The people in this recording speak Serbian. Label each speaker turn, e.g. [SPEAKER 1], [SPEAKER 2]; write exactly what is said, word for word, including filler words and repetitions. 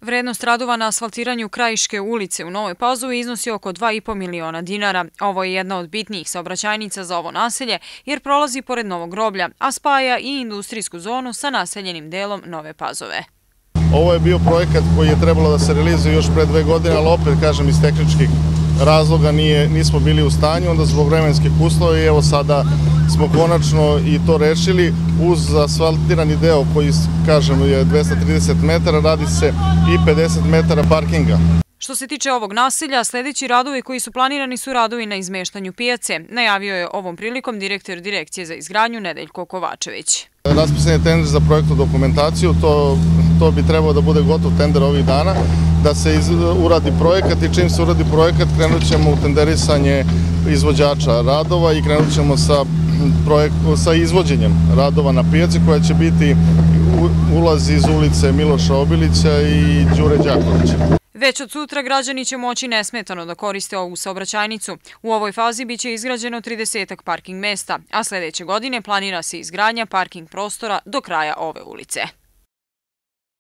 [SPEAKER 1] Vrednost radova na asfaltiranju Krajiške ulice u Novoj Pazovi iznosi oko dva i po miliona dinara. Ovo je jedna od bitnijih saobraćajnica za ovo naselje jer prolazi pored Novog groblja, a spaja i industrijsku zonu sa naseljenim delom Nove Pazove.
[SPEAKER 2] Ovo je bio projekat koji je trebalo da se realizuje još pre dve godine, ali opet, kažem, iz tehničkih razloga nismo bili u stanju, onda zbog vremenskih uslova i evo sada smo konačno i to rešili. Uz asfaltirani deo koji, kažem, je dvesta trideset metara, radi se i pedeset metara parkinga.
[SPEAKER 1] Što se tiče ovog naselja, sledeći radovi koji su planirani su radovi na izmeštanju pijace, najavio je ovom prilikom direktor Direkcije za izgradnju Nedeljko Kovačević.
[SPEAKER 2] Raspisan je tender za projektnu dokumentaciju, to bi trebao da bude gotov tender ovih dana, da se uradi projekat i čim se uradi projekat krenut ćemo u tenderisanje izvođača radova i krenut ćemo sa izvođenjem radova na pijaci koja će biti ulaz iz ulice Miloša Obilića i Đure Đakovića.
[SPEAKER 1] Već od sutra građani će moći nesmetano da koriste ovu saobraćajnicu. U ovoj fazi biće izgrađeno tridesetak parking mesta, a sledeće godine planira se izgradnja parking prostora do kraja ove ulice.